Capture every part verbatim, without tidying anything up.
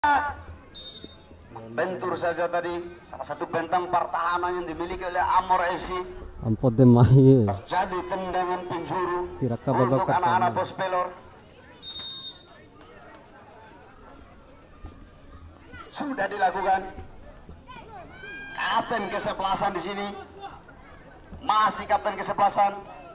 Bentur saja tadi salah satu bentang pertahanan yang dimiliki oleh Amor F C. Ampun deh mahi. Jadi tendangan penjuru untuk anak-anak Pos Pelor. Sudah dilakukan. Kapten kesebelasan di sini. Masih kapten kesebelasan.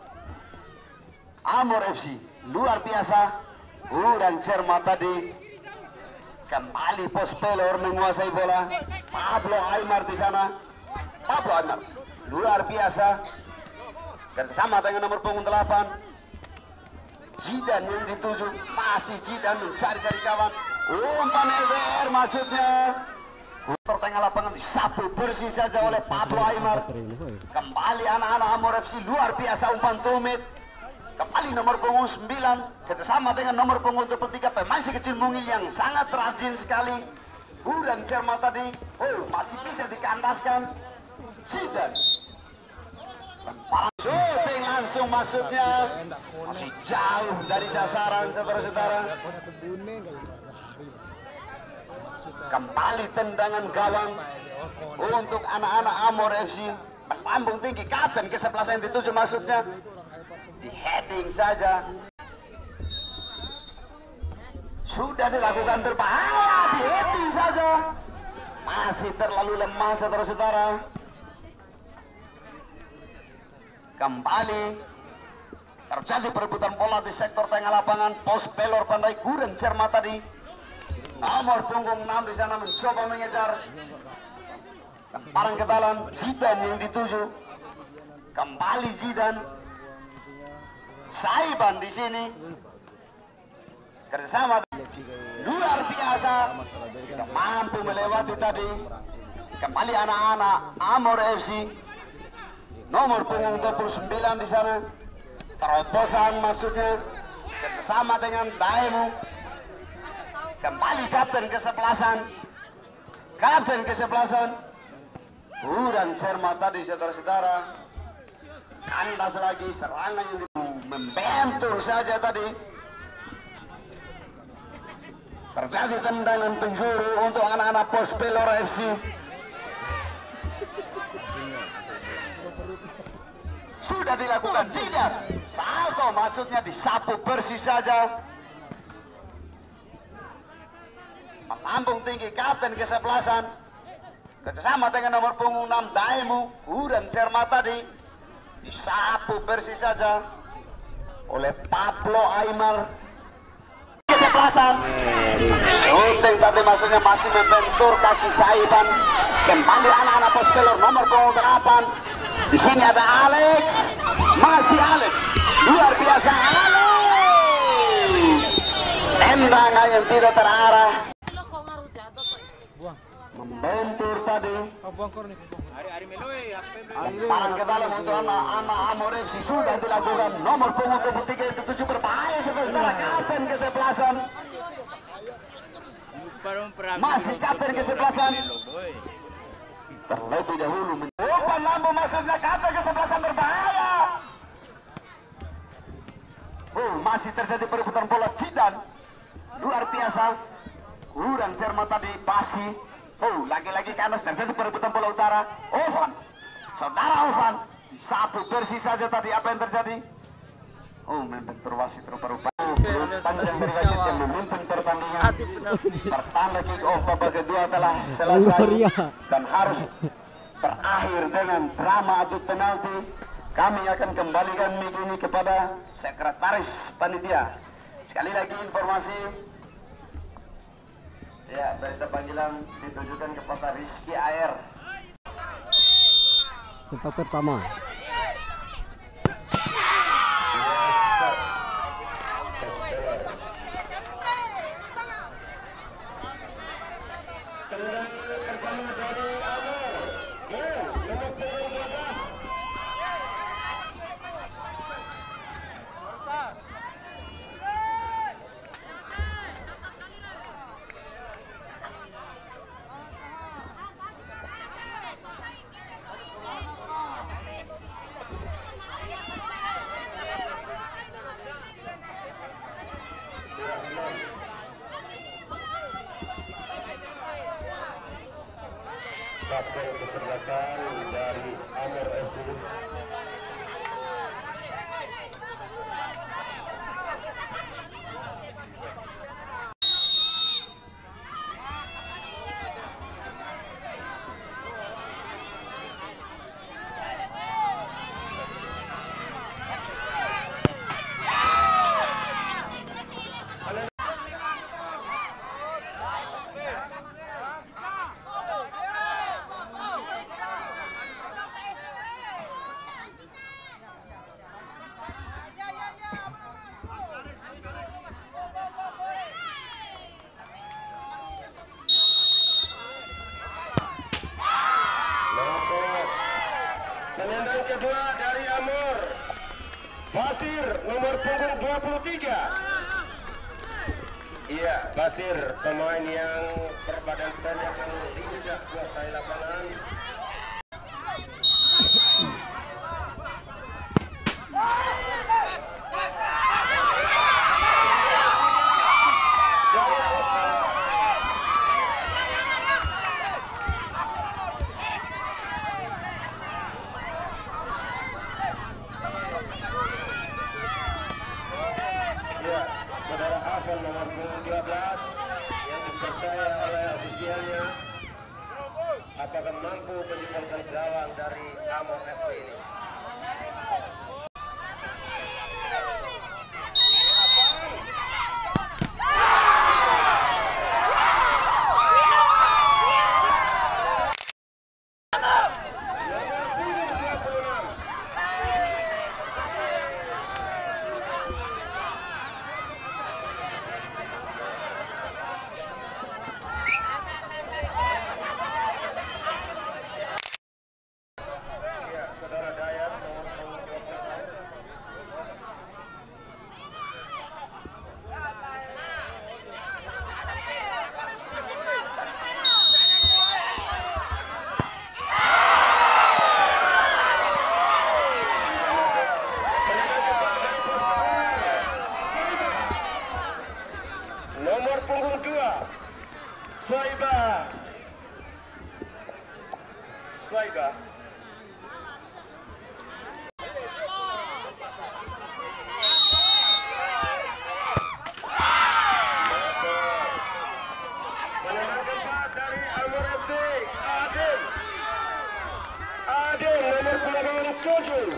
Amor F C luar biasa. Uh dan Cermat tadi kembali Pos Pelor menguasai bola. Pablo Aymar di sana. Pablo Aymar luar biasa kerjasama dengan nomor punggung delapan. Jidan yang dituju, masih Jidan mencari-cari kawan. Umpan L B R maksudnya. Putar tengah lapangan disapu bersih saja oleh Pablo Aymar. Kembali anak-anak Amor F C luar biasa umpan tumit. Kembali nomor punggung sembilan kerjasama dengan nomor punggung dua puluh tiga, pemain si kecil mungil yang sangat rajin sekali. Udang Cermat tadi, oh masih bisa dikandaskan. Jidan lemparan shooting langsung maksudnya, masih jauh dari sasaran saudara-saudara. Kembali tendangan gawang untuk anak-anak Amor F C. Melambung tinggi, kapten kesebelasan yang dituju maksudnya. Di heading saja. Sudah dilakukan berbahaya, di heading saja. Masih terlalu lemah saudara-saudara. Kembali terjadi perebutan bola di sektor tengah lapangan. Pos Pelor pandai Gureng Cermat tadi. Nomor punggung enam di sana mencoba mengejar. Lemparan ke dalam, Zidan yang dituju. Kembali Zidan. Saiban di sini. Kerjasama luar biasa. Tidak mampu melewati tadi. Kembali anak-anak Amor F C. Nomor punggung dua puluh sembilan di sana. Terobosan maksudnya. Kerjasama dengan Daemu. Kembali kapten kesebelasan. Kapten kesebelasan. Udang Cermat tadi saudara-saudara. Kandas lagi serangan yang di membentur saja tadi. Terjadi tendangan penjuru untuk anak-anak Pos Pelor F C. Sudah dilakukan Jidan. Salto maksudnya disapu bersih saja. Melambung tinggi kapten kesebelasan. Kerjasama dengan nomor punggung enam Daemu. Udang Cermat tadi disapu bersih saja oleh Pablo Aymar. Kesebelasan. Shooting tadi maksudnya masih membentur kaki Saiban. Kembali anak-anak Pos Pelor nomor punggung delapan. Di sini ada Alex. Masih Alex. Luar biasa Alex. Tendangan yang tidak terarah. Membentur tadi. Lemparan ke dalam untuk anak-anak Amor F C sudah dilakukan. Nomor punggung dua puluh tiga itu tujuh berbahaya saudara-saudara. Kapten kesebelasan. Masih kapten kesebelasan. Terlebih dahulu umpan lambung maksudnya kapten kesebelasan berbahaya. Oh, masih terjadi perebutan bola Jidan. Luar biasa. Udang Cermat tadi basi. Oh, lagi-lagi kandas terjadi perebutan bola utara. Ovan, saudara Ovan disapu bersih saja tadi. Apa yang terjadi? Oh, membentur wasit rupa-rupa. Panjang dari wasit yang memimpin pertandingan. Pertanda kick off babak kedua telah selesai dan harus berakhir dengan drama adu penalti. Kami akan kembalikan mic ini kepada sekretaris panitia. Sekali lagi informasi. Ya, berita panggilan ditujukan kepada Rizky Air. Sepak pertama. kapten kesebelasan dari Amor F C. Penendang kedua dari Amor, Basir nomor punggung dua puluh tiga. Iya, Basir pemain yang berbadan pendek yang lincah kuasai lapangan. Saudara Afan nomor dua belas yang dipercaya oleh ofisialnya, apakah mampu menjebol gawang dari Amor F C ini? Saudara Dayat nomor dua puluh enam. Nomor punggung dua, Swaiba. Swaiba. Adil nomor punggung tujuh.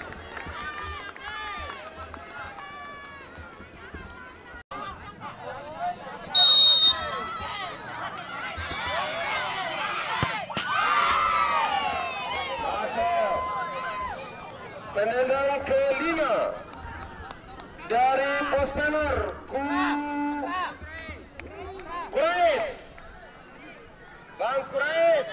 Masuk. Penendang kelima dari Pospenor Ku Kurais. Bang Kurais.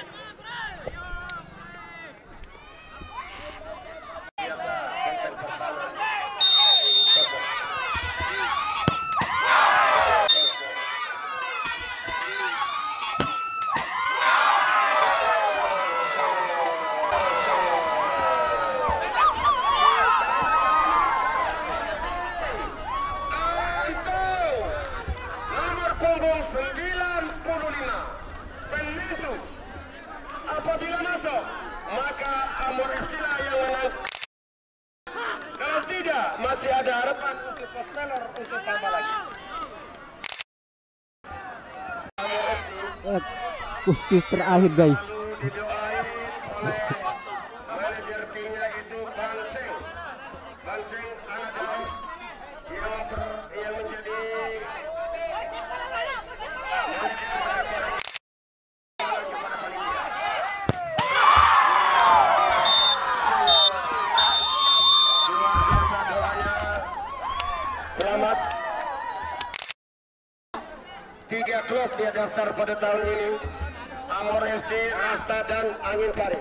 Punggung sembilan puluh lima penentu. Apabila masuk, maka Amor F C lah yang menang. Kalau tidak, masih ada harapan untuk Pospenor untuk tambah lagi. Amor F C Eh, khusus terakhir guys. didoain oleh manajer timnya itu Bang Ceng. Bang Ceng Anadol yang, yang menjadi selamat. Tiga klub dia daftar pada tahun ini, Amor F C, Rasta dan Angin Pari.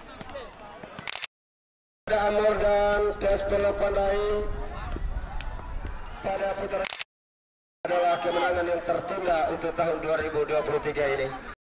Ada Amor dan P S P Pandai pada putaran adalah kemenangan yang tertunda untuk tahun dua ribu dua puluh tiga ini.